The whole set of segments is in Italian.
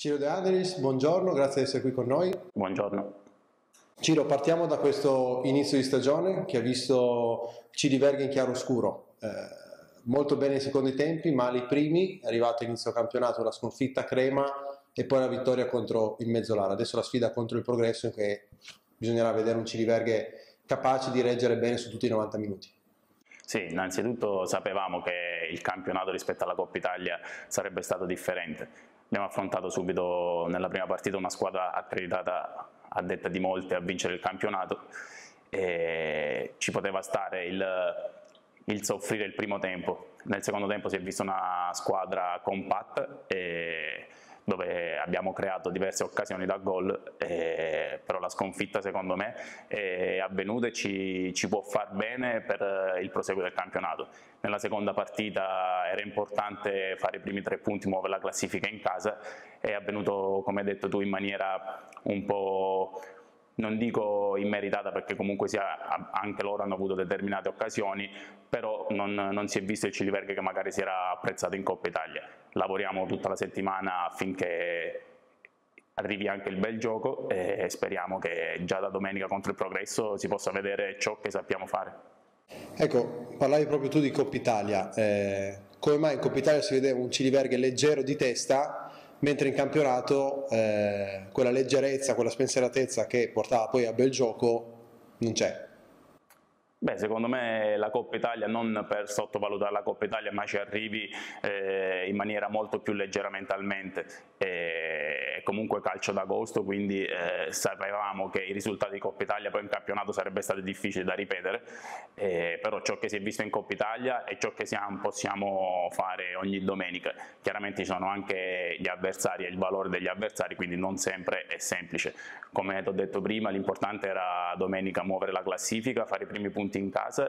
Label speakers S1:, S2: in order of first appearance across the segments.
S1: Ciro De Angelis, buongiorno, grazie di essere qui con noi.
S2: Buongiorno.
S1: Ciro, partiamo da questo inizio di stagione che ha visto Cili Verga in chiaroscuro, molto bene nei secondi tempi, male i primi, è arrivato inizio campionato la sconfitta a Crema e poi la vittoria contro il Mezzolara. Adesso la sfida contro il Progresso in cui bisognerà vedere un Cili Verga capace di reggere bene su tutti i 90 minuti.
S2: Sì, innanzitutto sapevamo che il campionato rispetto alla Coppa Italia sarebbe stato differente. Abbiamo affrontato subito nella prima partita una squadra accreditata a detta di molti a vincere il campionato e ci poteva stare il soffrire il primo tempo. Nel secondo tempo si è vista una squadra compatta dove abbiamo creato diverse occasioni da gol, però la sconfitta secondo me è avvenuta e ci può far bene per il proseguo del campionato. Nella seconda partita era importante fare i primi 3 punti, muovere la classifica in casa, è avvenuto, come hai detto tu, in maniera un po', non dico immeritata perché comunque anche loro hanno avuto determinate occasioni, però non si è visto il Cili Verga che magari si era apprezzato in Coppa Italia. Lavoriamo tutta la settimana affinché arrivi anche il bel gioco e speriamo che già da domenica contro il Progresso si possa vedere ciò che sappiamo fare.
S1: Ecco, parlavi proprio tu di Coppa Italia, come mai in Coppa Italia si vedeva un Cili Verga leggero di testa, mentre in campionato quella leggerezza, quella spensieratezza che portava poi a bel gioco non c'è?
S2: Beh, secondo me la Coppa Italia, non per sottovalutare la Coppa Italia, ma ci arrivi in maniera molto più leggera mentalmente. È comunque calcio d'agosto, quindi sapevamo che i risultati di Coppa Italia poi in campionato sarebbe stato difficile da ripetere, però ciò che si è visto in Coppa Italia è ciò che possiamo fare ogni domenica. Chiaramente ci sono anche gli avversari e il valore degli avversari, quindi non sempre è semplice. Come ti ho detto prima, l'importante era domenica muovere la classifica, fare i primi punti in casa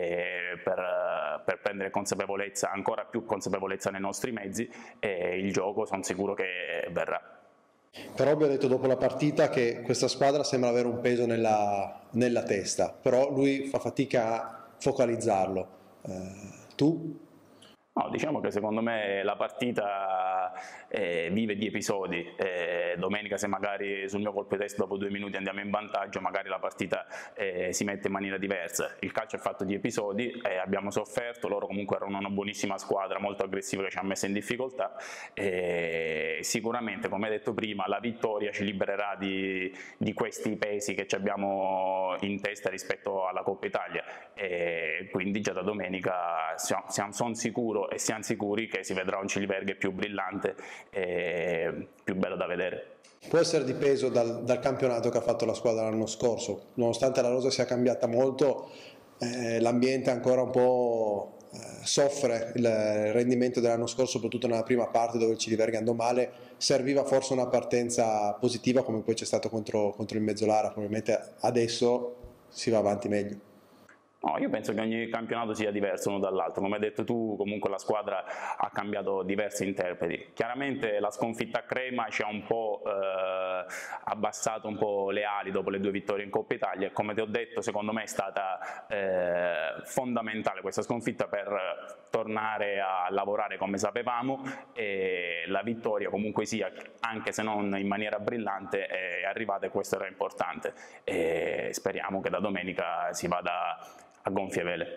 S2: per prendere consapevolezza, ancora più consapevolezza nei nostri mezzi, e il gioco sono sicuro che verrà.
S1: Però abbiamo detto dopo la partita che questa squadra sembra avere un peso nella testa, però lui fa fatica a focalizzarlo. Tu?
S2: No, diciamo che secondo me la partita vive di episodi. Domenica, se magari sul mio colpo di testa dopo 2 minuti andiamo in vantaggio, magari la partita si mette in maniera diversa. Il calcio è fatto di episodi, abbiamo sofferto, loro comunque erano una buonissima squadra, molto aggressiva, che ci ha messo in difficoltà. Sicuramente, come detto prima, la vittoria ci libererà di questi pesi che ci abbiamo in testa rispetto alla Coppa Italia, quindi già da domenica sono sicuro e siamo sicuri che si vedrà un Cili Verga più brillante e più bello da vedere.
S1: Può essere di peso dal campionato che ha fatto la squadra l'anno scorso, nonostante la rosa sia cambiata molto, l'ambiente ancora un po' soffre il rendimento dell'anno scorso, soprattutto nella prima parte dove il Cili Verga andò male. Serviva forse una partenza positiva come poi c'è stato contro il Mezzolara, probabilmente adesso si va avanti meglio.
S2: No, io penso che ogni campionato sia diverso uno dall'altro. Come hai detto tu, comunque la squadra ha cambiato diversi interpreti. Chiaramente la sconfitta a Crema ci ha un po' abbassato un po' le ali dopo le 2 vittorie in Coppa Italia, e come ti ho detto secondo me è stata fondamentale questa sconfitta per tornare a lavorare come sapevamo, e la vittoria comunque sia, anche se non in maniera brillante, è arrivata, e questo era importante, e speriamo che da domenica si vada a gonfie vele.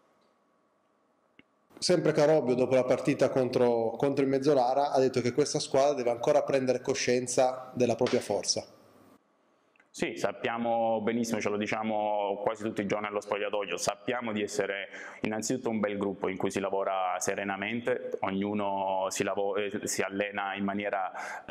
S1: Sempre Carobbio, dopo la partita contro il Mezzolara, ha detto che questa squadra deve ancora prendere coscienza della propria forza.
S2: Sì, sappiamo benissimo, ce lo diciamo quasi tutti i giorni allo spogliatoio, sappiamo di essere innanzitutto un bel gruppo in cui si lavora serenamente, ognuno si allena in maniera,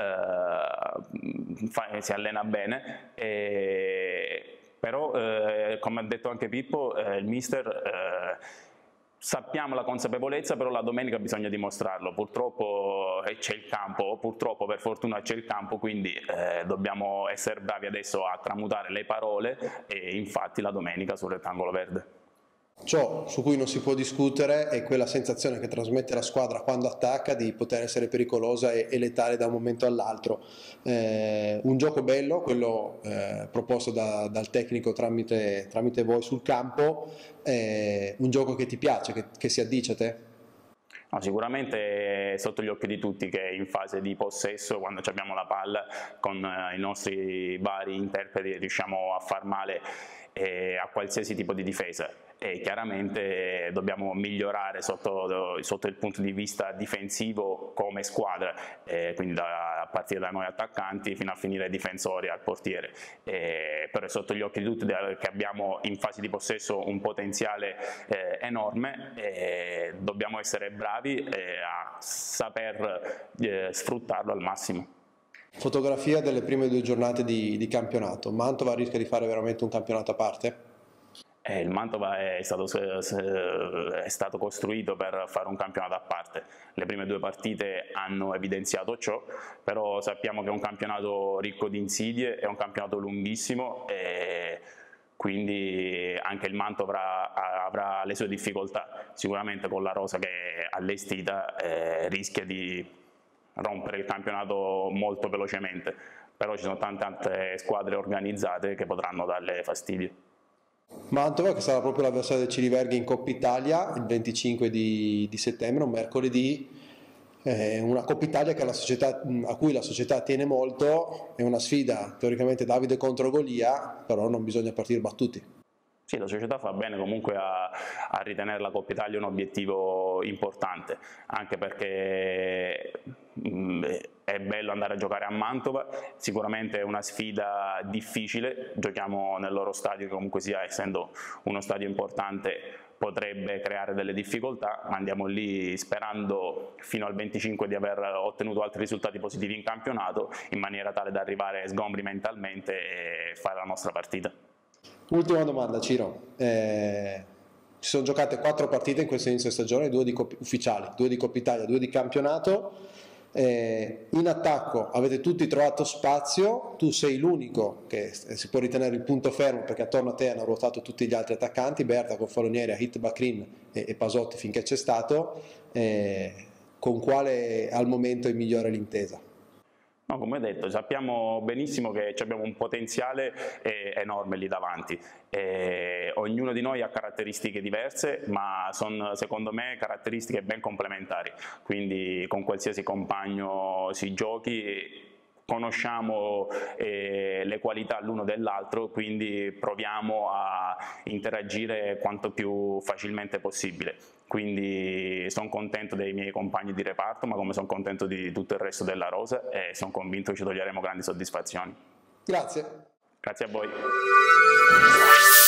S2: si allena bene, però come ha detto anche Pippo, il mister, sappiamo la consapevolezza, però la domenica bisogna dimostrarlo. Purtroppo c'è il campo, o purtroppo per fortuna c'è il campo, quindi dobbiamo essere bravi adesso a tramutare le parole, e infatti la domenica sul rettangolo verde.
S1: Ciò su cui non si può discutere è quella sensazione che trasmette la squadra quando attacca di poter essere pericolosa e letale da un momento all'altro. Un gioco bello, quello proposto dal tecnico tramite voi sul campo, un gioco che ti piace, che si addice a te?
S2: No, sicuramente è sotto gli occhi di tutti che in fase di possesso, quando abbiamo la palla, con i nostri vari interpreti riusciamo a far male a qualsiasi tipo di difesa, e chiaramente dobbiamo migliorare sotto il punto di vista difensivo come squadra, quindi a partire da noi attaccanti fino a finire ai difensori, al portiere, però è sotto gli occhi di tutti che abbiamo in fase di possesso un potenziale enorme, e dobbiamo essere bravi a saper sfruttarlo al massimo.
S1: Fotografia delle prime 2 giornate di campionato. Mantova rischia di fare veramente un campionato a parte?
S2: Il Mantova è stato costruito per fare un campionato a parte. Le prime 2 partite hanno evidenziato ciò, però sappiamo che è un campionato ricco di insidie, è un campionato lunghissimo, e quindi anche il Mantova avrà le sue difficoltà. Sicuramente con la rosa che è allestita rischia di rompere il campionato molto velocemente, però ci sono tante squadre organizzate che potranno darle fastidio.
S1: Mantova, che sarà proprio l'avversario del Ciriverghi in Coppa Italia il 25 di settembre, un mercoledì, una Coppa Italia che a cui la società tiene molto, è una sfida teoricamente Davide contro Golia, però non bisogna partire battuti.
S2: Sì, la società fa bene comunque a ritenere la Coppa Italia un obiettivo importante, anche perché è bello andare a giocare a Mantova, sicuramente è una sfida difficile, giochiamo nel loro stadio che comunque sia, essendo uno stadio importante, potrebbe creare delle difficoltà, ma andiamo lì sperando fino al 25 di aver ottenuto altri risultati positivi in campionato, in maniera tale da arrivare sgombri mentalmente e fare la nostra partita.
S1: Ultima domanda, Ciro. Si sono giocate 4 partite in questo inizio di stagione, 2 ufficiali, 2 di Coppa Italia, 2 di campionato. In attacco avete tutti trovato spazio, tu sei l'unico che si può ritenere il punto fermo, perché attorno a te hanno ruotato tutti gli altri attaccanti, Berta con Falonieri, Hit Bakrin e Pasotti finché c'è stato. Con quale al momento è migliore l'intesa?
S2: No, come detto, sappiamo benissimo che abbiamo un potenziale enorme lì davanti. Ognuno di noi ha caratteristiche diverse, ma sono secondo me caratteristiche ben complementari, quindi con qualsiasi compagno si giochi conosciamo le qualità l'uno dell'altro, quindi proviamo a interagire quanto più facilmente possibile. Quindi sono contento dei miei compagni di reparto, ma come sono contento di tutto il resto della rosa, e sono convinto che ci toglieremo grandi soddisfazioni.
S1: Grazie.
S2: Grazie a voi.